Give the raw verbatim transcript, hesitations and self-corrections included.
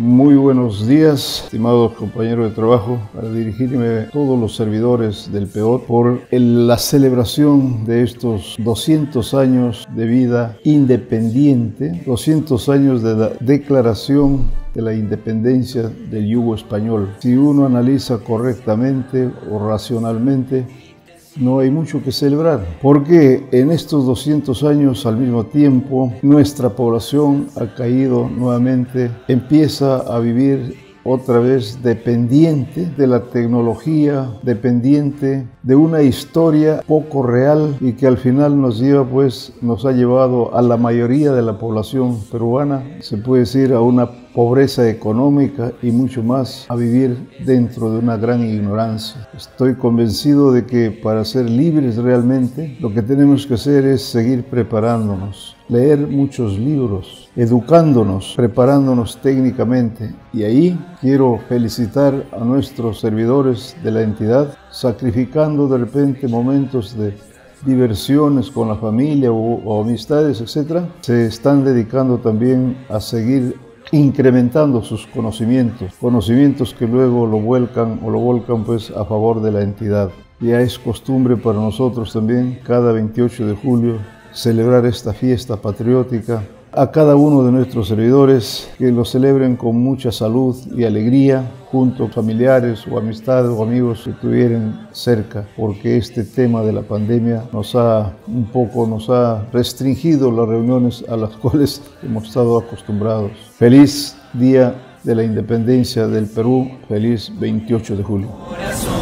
Muy buenos días, estimados compañeros de trabajo, para dirigirme a todos los servidores del P O T por el, la celebración de estos doscientos años de vida independiente, doscientos años de la declaración de la independencia del yugo español. Si uno analiza correctamente o racionalmente, no hay mucho que celebrar, porque en estos doscientos años al mismo tiempo nuestra población ha caído nuevamente, empieza a vivir otra vez dependiente de la tecnología, dependiente de una historia poco real y que al final nos lleva, pues, nos ha llevado a la mayoría de la población peruana, se puede decir, a una pobreza económica y mucho más, a vivir dentro de una gran ignorancia. Estoy convencido de que para ser libres realmente, lo que tenemos que hacer es seguir preparándonos, leer muchos libros, educándonos, preparándonos técnicamente. Y ahí quiero felicitar a nuestros servidores de la entidad, sacrificando de repente momentos de diversiones con la familia o, o amistades, etcétera. Se están dedicando también a seguir incrementando sus conocimientos, conocimientos que luego lo vuelcan o lo volcan pues a favor de la entidad. Ya es costumbre para nosotros también cada veintiocho de julio celebrar esta fiesta patriótica. A cada uno de nuestros servidores que lo celebren con mucha salud y alegría, junto a familiares o amistades o amigos que estuvieran cerca, porque este tema de la pandemia nos ha un poco nos ha restringido las reuniones a las cuales hemos estado acostumbrados. Feliz Día de la Independencia del Perú, feliz veintiocho de julio.